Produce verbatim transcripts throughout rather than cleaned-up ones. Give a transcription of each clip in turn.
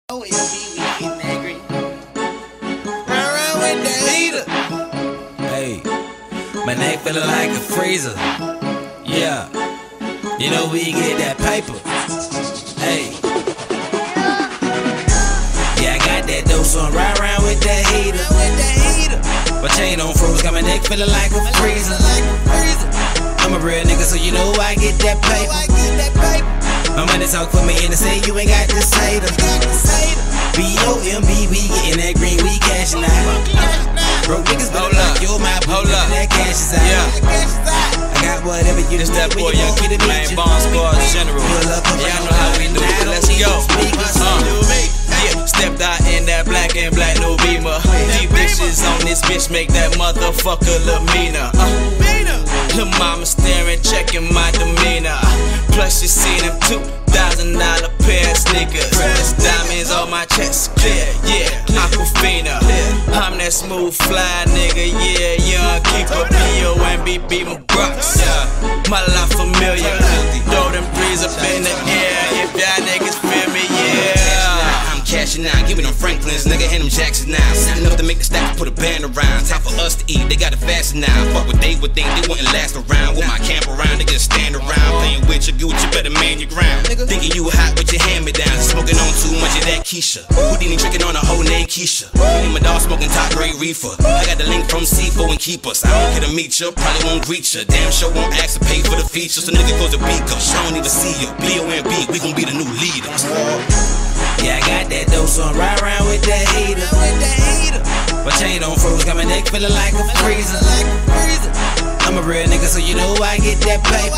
Oh, it be we getting that green. Run around with that heater. Hey, my neck feeling like a freezer. Yeah, you know we get that paper. Hey, yeah, I got that dope, so I'm ride around with that heater. My chain on froze, got my neck feeling like a freezer. I'm a real nigga, so you know I get that paper. My money talk for me and they say you ain't got to say them. B O M B, we getting that green, we cashing out. Broke niggas better like yo, my boy, that cash is out. Yeah. I got whatever you It's do, that boy, you young get a man, meet Bond Squad General. Y'all know how we do it, let's go. Uh, yeah, stepped out in that black and black new Beamer. Deep dishes on this bitch, make that motherfucker look meaner. Uh, Lil' mama staring, checking my demeanor. Plus you see them two thousand dollar pair of sneakers. Diamonds on my chest, clear, yeah, Aquafina. I'm that smooth fly nigga, yeah, young keeper. B O M B B my rocks, yeah. My life familiar. Throw them breeze up in the air if y'all niggas feel me, yeah. I'm cashing out, give me them Franklins, nigga, and them Jacksons now. Enough to make the stack, put a band around. Time for us to eat, they got it fast now. Fuck what they would think, they wouldn't last around. With my camp around, they just stand around. Playing with your Gucci, better man your ground. Thinking you were hot with your hand me down. Smoking on too much of that Keisha. Houdini tricking on a whole name Keisha. Me and my dog smoking top grade reefer. I got the link from C four and keep us. I don't care to meet you, probably won't greet you. Damn sure won't ask to pay for the features. So nigga goes to beat up, I don't even see you. B O M B, we gon' be the new leaders. Yeah, I got that dope, so I'm ride around with that heater. My chain on froze, got my neck feeling like a freezer. I'm a real nigga, so you know I get that paper.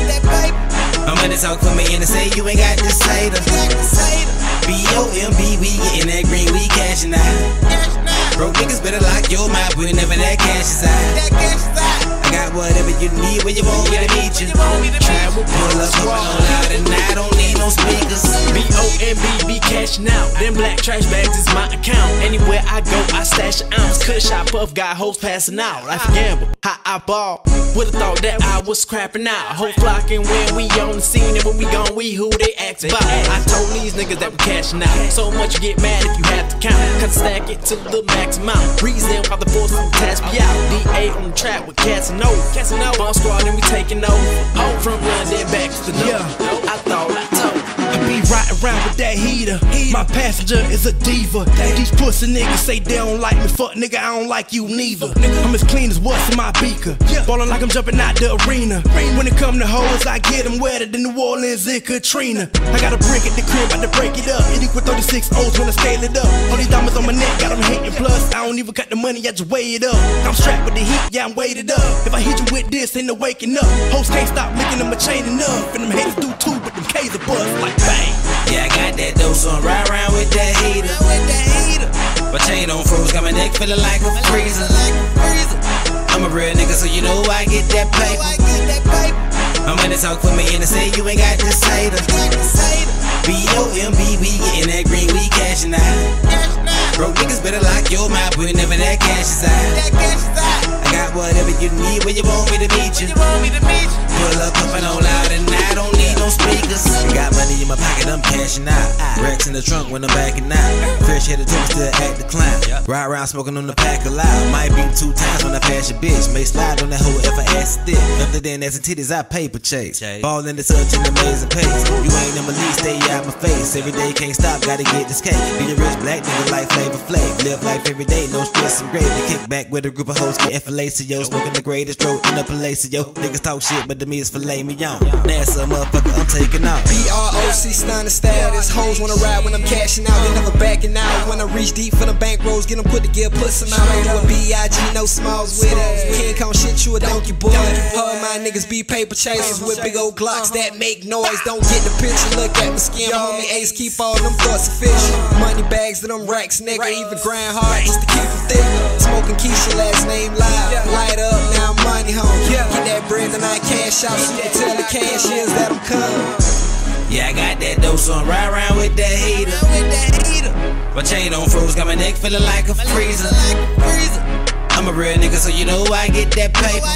My money talk for me and they say you ain't got to say them. B O M B, we getting that green, we cashing out. Broke niggas better lock your mouth whenever that cash is out. I got whatever you need when you want me to meet you. Travel, pull up, up on loud, and I don't need no speakers. B O M B, be cashing out. Them black trash bags is my account. Anywhere I go, I stash an ounce. Kush, I puff, got hoes passing out. Life a gamble, how I ball. Would've thought that I was scrapping out. Whole flocking when we on the scene, and when we gone, we who they ask about. I told these niggas that we cashing out. So much you get mad if you have to count. Cut stack it to the max amount. Reason why the forces will task me out. D A on the trap with Casanova. Casanova, Bond Squad, and we taking over. Oh, from London back to the north. Yeah. I thought I told. I be riding around with that heater. My passenger is a diva. These pussy niggas say they don't like me. Fuck nigga, I don't like you neither. I'm as clean as what's in my beaker. Ballin' like I'm jumping out the arena. When it come to hoes, I get them wetter than New Orleans and Katrina. I got a brick at the crib, about to break it up. It equal thirty-six O's when I scale it up. All these diamonds on my neck, got them hating. Plus, I don't even cut the money, I just weigh it up. I'm strapped with the heat, yeah, I'm weighted up. If I hit you with this, ain't no waking up. Hoes can't stop licking them, a chain enough. And them haters do too, but them K's are buzz like bang. Yeah, I got that dope, so I'm ride around with that heater. My chain on froze, got my neck feeling like a freezer. I'm a real nigga, so you know I get that paper. My money talk for me and they say you ain't got to say them. B O M B, we getting that green, we cashing out. Broke niggas better lock your mouth whenever that cash is out. I got whatever you need when you want me to meet you. Pull up, up and on loud, and I don't need no speakers. Got money in my pocket, I'm cashing out. Racks in the trunk when I'm backing out. Fresh headed to me, still act the clown. Ride around smoking on the pack aloud. Might be two times when I pass your bitch. May slide on that hoe if I ass thick. Other than ass and titties, I paper chase. Ball in the touch and amazing pace. You ain't in my league, stay out my face. Every day can't stop, gotta get this cake. Be a rich black nigga like Flavor Flav. Live life every day, no stress and gravy. Kick back with a group of hoes getting fellatio. Smoking the greatest throat in the Palacio. Niggas talk shit, but the me is filet me on. NASA motherfucker, I'm taking off. B R O C stunning style. This hoes wanna ride when I'm cashing out. They never backing out. When I reach deep for the bank rolls, get them put together, put some out. Ain't no B I G, no smalls with it. King Kong shit, you a donkey boy. All my niggas be paper chasers with big old Glocks that make noise. Don't get the picture, look at my skin. Homie Ace, keep all them thoughts official. Money bags to them racks, nigga. Even grind hard just to keep them thick. Smoking Keisha, last name live. Light up, now money home. Get that bread and I cash out. So you can tell the cashiers that I'm coming. Yeah, I got that dope, so I'm ride around with that heater. My chain on froze, got my neck feeling like a freezer. I'm a real nigga, so you know I get that paper.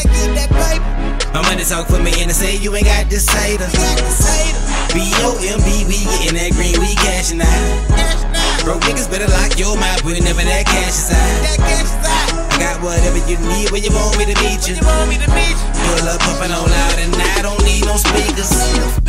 My money talk for me and they say you ain't got to say them. B O M B, we getting that green, we cashing out. better lock your mouth whenever that cash is out. I got whatever you need when you want me to meet you. Pull up, pumping on loud, and I don't need no speakers.